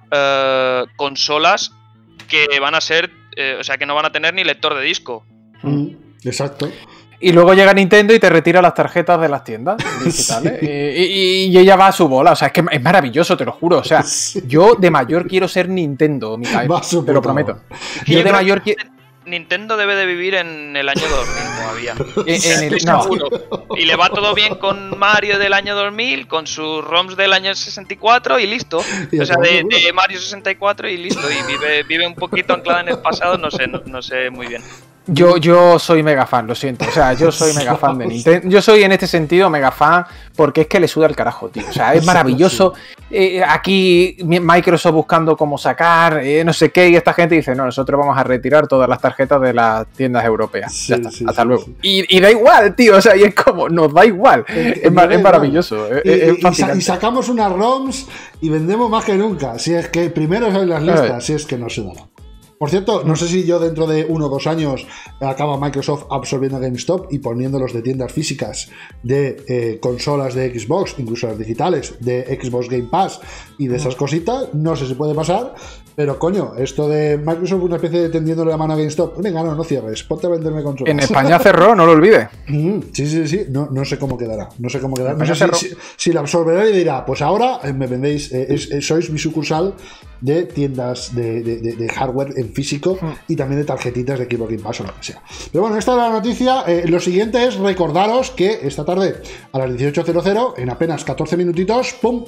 eh, consolas que van a ser, eh, o sea que no van a tener ni lector de disco. Mm, exacto. Y luego llega Nintendo y te retira las tarjetas de las tiendas digitales. Sí. y, y, y ella va a su bola. O sea, es que es maravilloso, te lo juro. O sea, sí. Yo de mayor quiero ser Nintendo, Mijael, te lo prometo. Yo, yo de mayor quiero... Nintendo debe de vivir en el año dos mil todavía. en el, no. Y le va todo bien con Mario del año dos mil, con sus ROMs del año sesenta y cuatro y listo. Y o sea, de, de Mario sesenta y cuatro y listo. Y vive, vive un poquito anclada en el pasado, no sé, no, no sé muy bien. Yo, yo soy mega fan, lo siento. O sea, yo soy mega fan de Nintendo. Yo soy en este sentido mega fan porque es que le suda el carajo, tío. O sea, es maravilloso. Eh, aquí Microsoft buscando cómo sacar, eh, no sé qué, y esta gente dice, no, nosotros vamos a retirar todas las tarjetas de las tiendas europeas. Sí, ya está, sí, hasta sí, luego. Sí. Y, y da igual, tío. O sea, y es como, nos da igual. Eh, es, es maravilloso. Y, es, es y, y sacamos unas ROMs y vendemos más que nunca. Si es que primero salen las listas, eh. si es que no se da nada. Por cierto, no sé si yo dentro de uno o dos años acaba Microsoft absorbiendo a GameStop y poniéndolos de tiendas físicas de eh, consolas de Xbox, incluso las digitales, de Xbox Game Pass y de esas cositas. No sé si puede pasar, pero coño, esto de Microsoft una especie de tendiéndole la mano a GameStop. Venga, no, no cierres, ponte a venderme consolas. En España cerró, no lo olvides. Sí, sí, sí, no, no sé cómo quedará. No sé cómo quedará. No sé si, si, si la absorberá y dirá, pues ahora me vendéis, eh, es, es, sois mi sucursal de tiendas de, de, de, de hardware en físico y también de tarjetitas de Xbox Game Pass o lo que sea. Pero bueno, esta es la noticia. Eh, lo siguiente es recordaros que esta tarde a las dieciocho cero cero, en apenas catorce minutitos, ¡pum!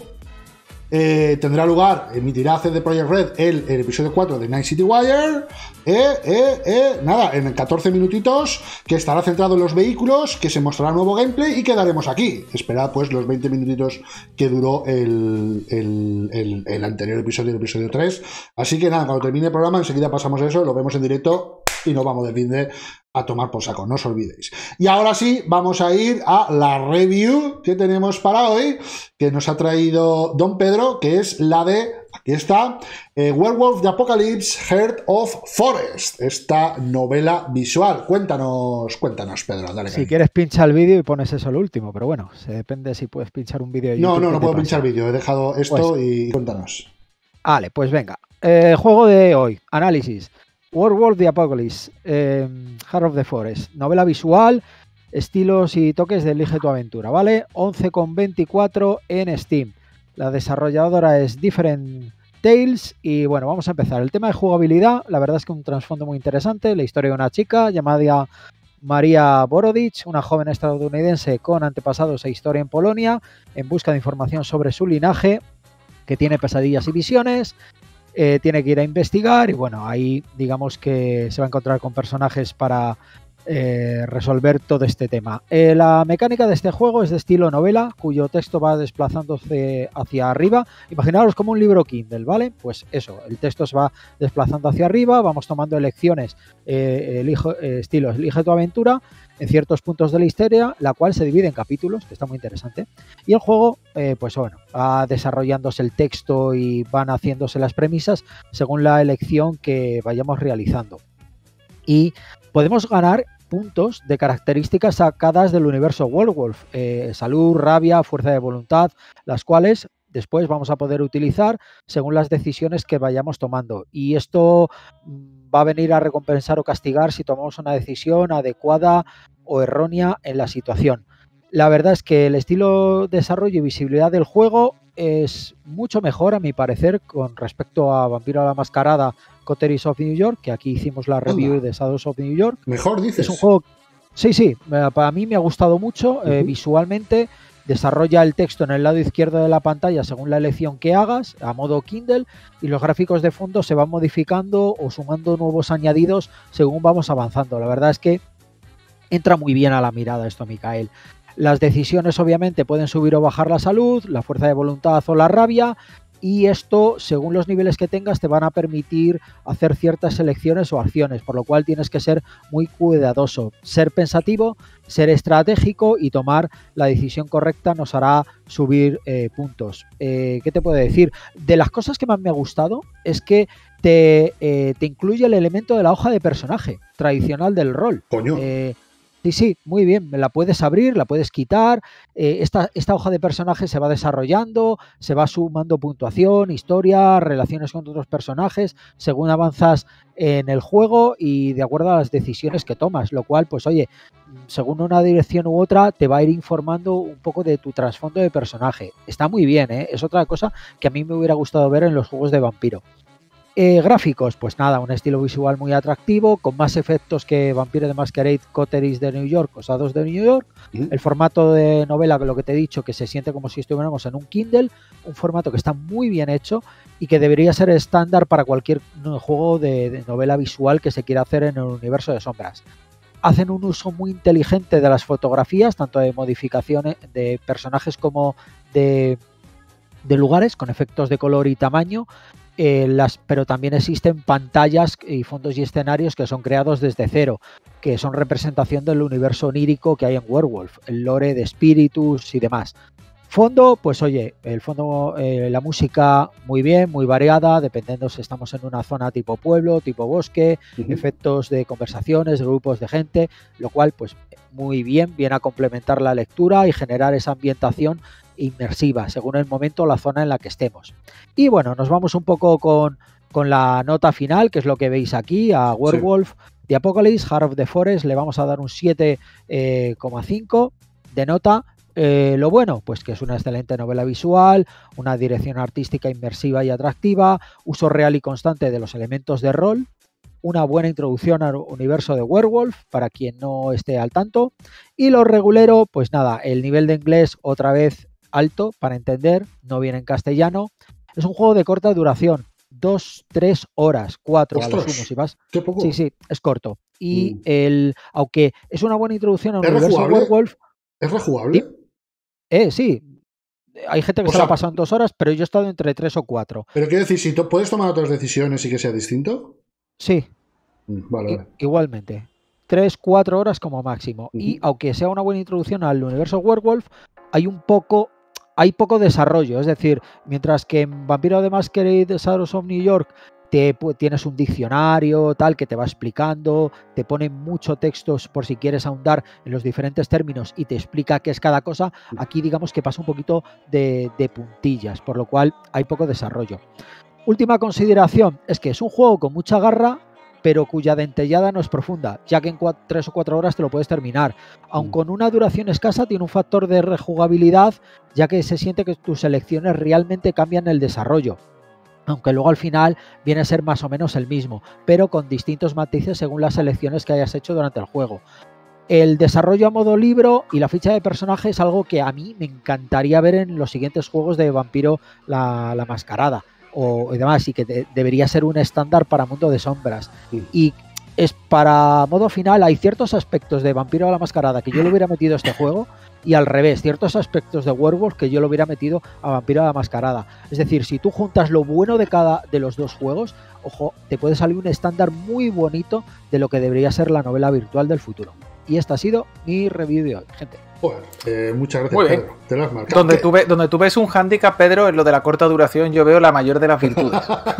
Eh, tendrá lugar, emitirá C D Projekt Red el, el episodio cuatro de Night City Wire. Eh, eh, eh, nada, en catorce minutitos, que estará centrado en los vehículos, que se mostrará nuevo gameplay y quedaremos aquí. Esperad pues los veinte minutitos que duró el, el, el, el anterior episodio, el episodio tres. Así que nada, cuando termine el programa, enseguida pasamos a eso, lo vemos en directo y nos vamos de fin de a tomar por saco, no os olvidéis. Y ahora sí, vamos a ir a la review que tenemos para hoy, que nos ha traído Don Pedro, que es la de, aquí está, eh, Werewolf the Apocalypse, Heart of Forest, esta novela visual. Cuéntanos, cuéntanos, Pedro, dale. Si cariño. Quieres pincha el vídeo y pones eso al último, pero bueno, se depende si puedes pinchar un vídeo de YouTube. No, no, no puedo pinchar vídeo, he dejado esto pues, y cuéntanos. Vale, pues venga. Eh, juego de hoy, análisis. Werewolf the Apocalypse, eh, Heart of the Forest, novela visual, estilos y toques de Elige tu aventura, ¿vale? once coma veinticuatro en Steam. La desarrolladora es Different Tales y bueno, vamos a empezar. El tema de jugabilidad, la verdad es que un trasfondo muy interesante, la historia de una chica llamada María Borodich, una joven estadounidense con antepasados e historia en Polonia, en busca de información sobre su linaje, que tiene pesadillas y visiones. Eh, tiene que ir a investigar y bueno, ahí digamos que se va a encontrar con personajes para eh, resolver todo este tema. Eh, la mecánica de este juego es de estilo novela, cuyo texto va desplazándose hacia arriba. Imaginaros como un libro Kindle, ¿vale? Pues eso, el texto se va desplazando hacia arriba, vamos tomando elecciones, eh, elijo, eh, estilos, elige tu aventura en ciertos puntos de la historia, la cual se divide en capítulos, que está muy interesante. Y el juego, eh, pues bueno, va desarrollándose el texto y van haciéndose las premisas según la elección que vayamos realizando. Y podemos ganar puntos de características sacadas del universo Werewolf, eh, salud, rabia, fuerza de voluntad, las cuales después vamos a poder utilizar según las decisiones que vayamos tomando. Y esto va a venir a recompensar o castigar si tomamos una decisión adecuada o errónea en la situación. La verdad es que el estilo de desarrollo y visibilidad del juego es mucho mejor, a mi parecer, con respecto a Vampiro a la Mascarada, Coteries of New York, que aquí hicimos la review de Shadows of New York. Mejor, dices. Es un juego... Sí, sí, para mí me ha gustado mucho. Uh-huh. eh, visualmente, desarrolla el texto en el lado izquierdo de la pantalla según la elección que hagas, a modo Kindle, y los gráficos de fondo se van modificando o sumando nuevos añadidos según vamos avanzando. La verdad es que entra muy bien a la mirada esto, Micael. Las decisiones obviamente pueden subir o bajar la salud, la fuerza de voluntad o la rabia, y esto, según los niveles que tengas, te van a permitir hacer ciertas selecciones o acciones, por lo cual tienes que ser muy cuidadoso, ser pensativo, ser estratégico y tomar la decisión correcta nos hará subir eh, puntos. Eh, ¿Qué te puedo decir? De las cosas que más me ha gustado es que te, eh, te incluye el elemento de la hoja de personaje tradicional del rol. Coño. Eh, Sí, sí, muy bien, la puedes abrir, la puedes quitar, eh, esta, esta hoja de personajes se va desarrollando, se va sumando puntuación, historia, relaciones con otros personajes, según avanzas en el juego y de acuerdo a las decisiones que tomas, lo cual, pues oye, según una dirección u otra, te va a ir informando un poco de tu trasfondo de personaje. Está muy bien, ¿eh? Es otra cosa que a mí me hubiera gustado ver en los juegos de Vampiro. Eh, gráficos, pues nada, un estilo visual muy atractivo, con más efectos que Vampire the Masquerade, Coteries de New York o Shadows de New York. ¿Mm? El formato de novela, lo que te he dicho, que se siente como si estuviéramos en un Kindle, un formato que está muy bien hecho y que debería ser estándar para cualquier juego de, de novela visual que se quiera hacer en el universo de sombras. Hacen un uso muy inteligente de las fotografías, tanto de modificaciones de personajes como de, de lugares, con efectos de color y tamaño. Eh, las, pero también existen pantallas y fondos y escenarios que son creados desde cero, que son representación del universo onírico que hay en Werewolf, el lore de espíritus y demás. Fondo, pues oye, el fondo, eh, la música muy bien, muy variada, dependiendo si estamos en una zona tipo pueblo, tipo bosque, uh-huh. efectos de conversaciones, grupos de gente, lo cual pues muy bien, viene a complementar la lectura y generar esa ambientación inmersiva, según el momento o la zona en la que estemos. Y bueno, nos vamos un poco con, con la nota final, que es lo que veis aquí, a Werewolf sí. The Apocalypse, Heart of the Forest, le vamos a dar un siete coma cinco de nota. Eh, lo bueno, pues que es una excelente novela visual, una dirección artística inmersiva y atractiva, uso real y constante de los elementos de rol, una buena introducción al universo de Werewolf para quien no esté al tanto, y lo regulero, pues nada, el nivel de inglés otra vez alto para entender, no viene en castellano, es un juego de corta duración, dos, tres horas, cuatro a lo sumo, si vas. Qué poco. Sí, sí, es corto. Y mm. el, aunque es una buena introducción al ¿Es universo rejugable? de Werewolf. ¿Es rejugable? ¿Sí? Eh, sí. Hay gente que o se sea, la pasa en dos horas, pero yo he estado entre tres o cuatro. Pero quiero decir, si puedes tomar otras decisiones y que sea distinto. Sí. Mm, vale, vale. I igualmente. tres, cuatro horas como máximo. Uh-huh. Y aunque sea una buena introducción al universo Werewolf, hay un poco. Hay poco desarrollo, es decir, mientras que en Vampiro the Masquerade Shadows of New York te, tienes un diccionario tal que te va explicando, te pone mucho textos por si quieres ahondar en los diferentes términos y te explica qué es cada cosa, aquí digamos que pasa un poquito de, de puntillas, por lo cual hay poco desarrollo. Última consideración es que es un juego con mucha garra, pero cuya dentellada no es profunda, ya que en cuatro, tres o cuatro horas te lo puedes terminar. Aun con una duración escasa, tiene un factor de rejugabilidad, ya que se siente que tus elecciones realmente cambian el desarrollo, aunque luego al final viene a ser más o menos el mismo, pero con distintos matices según las elecciones que hayas hecho durante el juego. El desarrollo a modo libro y la ficha de personaje es algo que a mí me encantaría ver en los siguientes juegos de Vampiro la, la Mascarada o demás, y que de, debería ser un estándar para Mundo de Sombras. Sí. Y es para modo final, hay ciertos aspectos de Vampiro a la Mascarada que yo le hubiera metido a este juego, y al revés, ciertos aspectos de Werewolf que yo lo hubiera metido a Vampiro a la Mascarada. Es decir, si tú juntas lo bueno de cada de los dos juegos, ojo, te puede salir un estándar muy bonito de lo que debería ser la novela virtual del futuro. Y esta ha sido mi review de hoy, gente. Bueno, eh, muchas gracias, muy bien. Pedro. Te lo has marcado. Donde tú, ve, donde tú ves un hándicap, Pedro, en lo de la corta duración, yo veo la mayor de las virtudes.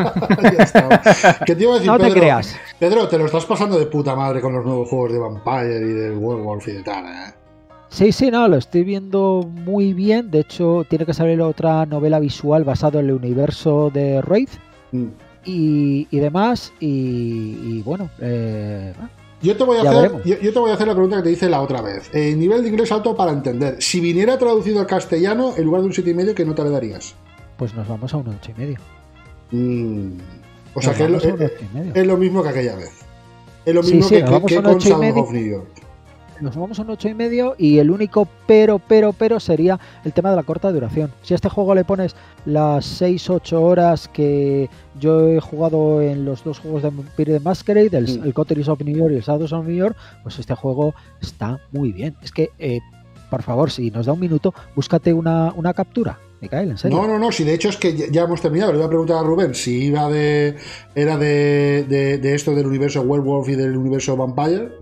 Ya está. ¿Qué te iba a decir, no Pedro? te creas. Pedro, te lo estás pasando de puta madre con los nuevos juegos de Vampire y de Werewolf y de tal, ¿eh? Sí, sí, no, lo estoy viendo muy bien. De hecho, tiene que salir otra novela visual basada en el universo de Wraith Mm. y, y demás. Y, y bueno, eh, Yo te, voy a Ya hacer, veremos. yo, yo te voy a hacer la pregunta que te hice la otra vez. Eh, nivel de inglés alto para entender. Si viniera traducido al castellano, en lugar de un siete y medio, ¿qué nota le darías? pues nos vamos a un ocho y medio. Mm. O sea Nos que es lo, vamos a un es- ocho y medio. es lo mismo que aquella vez. Es lo Sí, mismo sí, que, nos que- vamos que a un con ocho y Sound medio. of New York. Nos vamos a un ocho y medio y el único pero, pero, pero sería el tema de la corta duración. Si a este juego le pones las seis ocho horas que yo he jugado en los dos juegos de Vampire the Masquerade, el, Mm. el Coteries of New York y el Shadows of New York, pues este juego está muy bien. Es que, eh, por favor, si nos da un minuto, búscate una, una captura. Micael, en serio. No, no, no, si de hecho es que ya, ya hemos terminado. Le voy a preguntar a Rubén si iba de. Era de, de, de esto del universo Werewolf y del universo Vampire.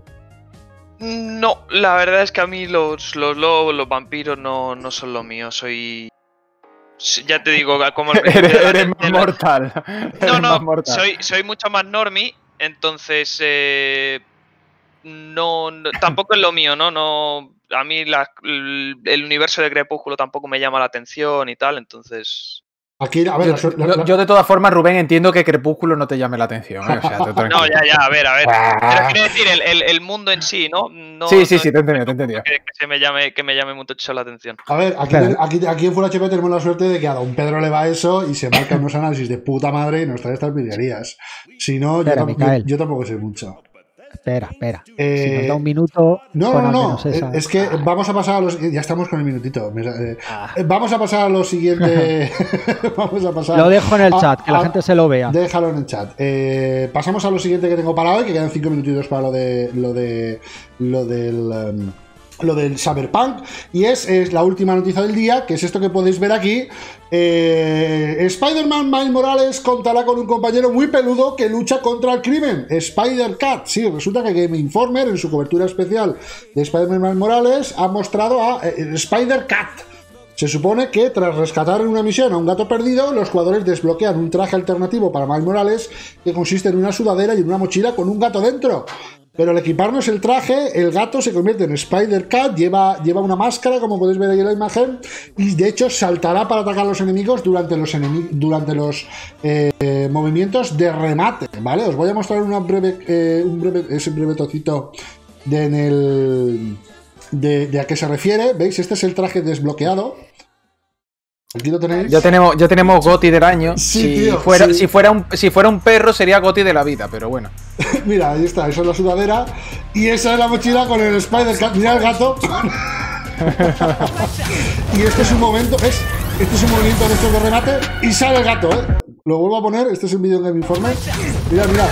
No, la verdad es que a mí los, los lobos, los vampiros no, no son lo mío. Soy. Ya te digo, como al principio eres de la- eres de más la- mortal. No, Eres no, más mortal. soy, soy mucho más normie, entonces eh, no, no- tampoco es lo mío, ¿no? No, a mí la- el, el universo de Crepúsculo tampoco me llama la atención y tal, entonces. Aquí, a ver, Yo, la suer- la- yo- la- yo de todas formas, Rubén, entiendo que Crepúsculo no te llame la atención. ¿eh? O sea, tú No, tranquilo. ya, ya, a ver, a ver. Ah. Pero quiero decir, el, el- el mundo en sí, ¿no? no Sí, sí, no sí, es te he entendido, te he entendido. Que, que se me llame, que me llame mucho la atención. A ver, aquí, Espera. aquí, aquí en Full H P tenemos la suerte de que a don Pedro le va eso y se marca unos análisis de puta madre y nos trae estas pillerías. Si no, yo, Espera, tam- yo- Micael. yo tampoco sé mucho. Espera, espera. Eh, Si nos da un minuto, No, pon no, al no, menos esa. es que Ah, vamos a pasar a los. Ya estamos con el minutito. Me- eh, ah. eh, Vamos a pasar a lo siguiente. Vamos a pasar. Lo dejo en el a- chat, que la a- gente se lo vea. Déjalo en el chat. Eh, pasamos a lo siguiente que tengo para hoy, que quedan cinco minutitos para lo de. lo de. lo del. um, lo del Cyberpunk, y es, es la última noticia del día, que es esto que podéis ver aquí. Eh, Spider-Man Miles Morales contará con un compañero muy peludo que lucha contra el crimen, Spider-Cat. Sí, resulta que Game Informer, en su cobertura especial de Spider-Man Miles Morales, ha mostrado a eh, Spider-Cat. Se supone que tras rescatar en una misión a un gato perdido, los jugadores desbloquean un traje alternativo para Miles Morales que consiste en una sudadera y en una mochila con un gato dentro. Pero al equiparnos el traje, el gato se convierte en Spider-Cat, lleva, lleva una máscara, como podéis ver ahí en la imagen, y de hecho saltará para atacar a los enemigos durante los, enemi- durante los eh, movimientos de remate, ¿vale? Os voy a mostrar una breve, eh, un breve, ese breve trocito de, en el, de, de a qué se refiere. ¿Veis? Este es el traje desbloqueado. Aquí lo tenéis. Ya tenemos, ya tenemos Goti del año. Sí, si, tío, fuera, sí. si, fuera un, si fuera un perro, sería Goti de la vida, pero bueno. Mira, ahí está, esa es la sudadera. Y esa es la mochila con el Spider-Cat. Mira el gato. Y este es un momento, ¿ves? Este es un movimiento de estos de remate. Y sale el gato, ¿eh? Lo vuelvo a poner. Este es el vídeo en Game Informer. Mira, mira.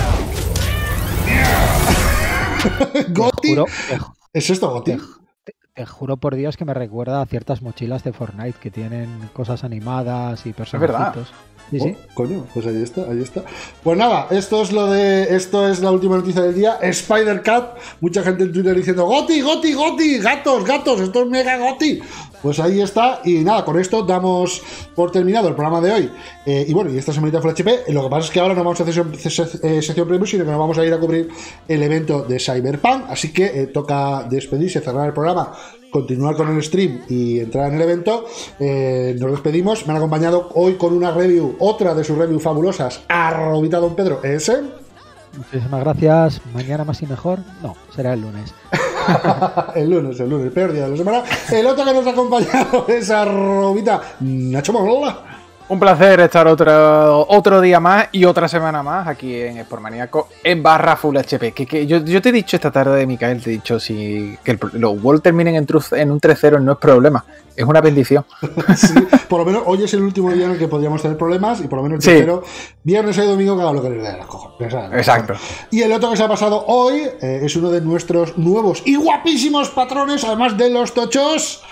Goti. Juro, te, ¿Es esto, Goti? te juro por Dios que me recuerda a ciertas mochilas de Fortnite que tienen cosas animadas y personajitos. Sí, sí. Oh, coño, pues ahí está, ahí está. Pues nada, esto es lo de. Esto es la última noticia del día. Spider-Cat. Mucha gente en Twitter diciendo: Goti, Goti, Goti, gatos, gatos, esto es mega Goti. Pues ahí está. Y nada, con esto damos por terminado el programa de hoy. Eh, y bueno, y esta semanita Full H P. Lo que pasa es que ahora no vamos a hacer sección, eh, sección premium, sino que nos vamos a ir a cubrir el evento de Cyberpunk. Así que eh, toca despedirse, cerrar el programa, continuar con el stream y entrar en el evento. Eh, nos despedimos. Me han acompañado hoy con una review, otra de sus reviews fabulosas, arrobita Don Pedro ese. Muchísimas gracias. Mañana más y mejor. No, será el lunes. El lunes, el lunes, el peor día de la semana. El otro que nos ha acompañado es arrobita Nacho Mola. Un placer estar otro, otro día más y otra semana más aquí en Sportmaníaco en barra Full H P. Que, que yo, yo te he dicho esta tarde, Micael, te he dicho si, que el, los World terminen en, truz, en un tres cero no es problema, es una bendición. Sí, por lo menos hoy es el último día en el que podríamos tener problemas y por lo menos el Sí. tercero, viernes y domingo, que haga lo que les dé la cojones. Exacto. Y el otro que se ha pasado hoy eh, es uno de nuestros nuevos y guapísimos patrones, además de los tochos.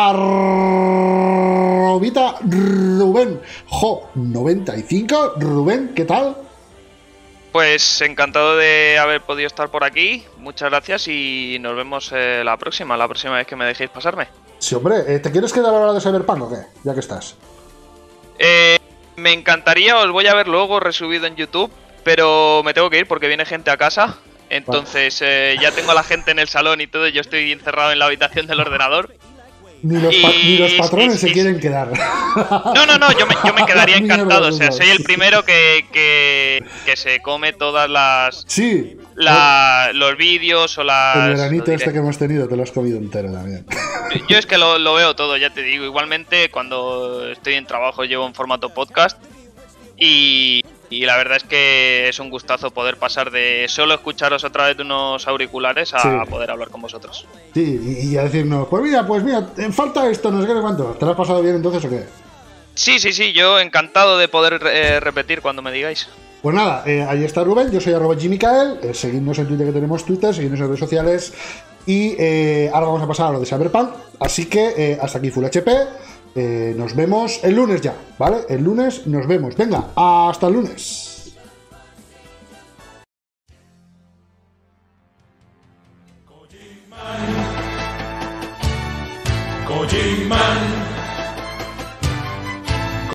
Arrobita Rubén Jo noventa y cinco. Rubén, ¿qué tal? Pues encantado de haber podido estar por aquí. Muchas gracias y nos vemos eh, la próxima, la próxima vez que me dejéis pasarme. Sí, hombre, eh, ¿te quieres quedar ahora de Cyberpunk o qué? Ya que estás. Eh, me encantaría, os voy a ver luego resubido en YouTube, pero me tengo que ir porque viene gente a casa. Entonces eh, ya tengo a la gente en el salón y todo, y yo estoy encerrado en la habitación del ordenador. Ni los, pa Y- ni los patrones sí, se sí, quieren sí. quedar. No, no, no, yo me, yo me quedaría Mierda, encantado. O sea, los soy dos. el primero que, que, que se come todas las Sí. la, los vídeos o las... El lo veranito diré. este que hemos tenido te lo has comido entero también. Yo es que lo, lo veo todo, ya te digo. Igualmente, cuando estoy en trabajo llevo en formato podcast y, y la verdad es que es un gustazo poder pasar de solo escucharos a través de unos auriculares a Sí. poder hablar con vosotros. Sí, y, y a decirnos, pues mira, pues mira, te falta esto, no sé qué, no sé cuánto. ¿Te lo has pasado bien entonces o qué? Sí, sí, sí, yo encantado de poder eh, repetir cuando me digáis. Pues nada, eh, ahí está Rubén, yo soy arroba Jimicael, eh, seguidnos en Twitter que tenemos Twitter, seguidnos en redes sociales y eh, ahora vamos a pasar a lo de Cyberpunk, así que eh, hasta aquí Full H P, eh, nos vemos el lunes ya, ¿vale? El lunes nos vemos, venga, hasta el lunes. Kojima.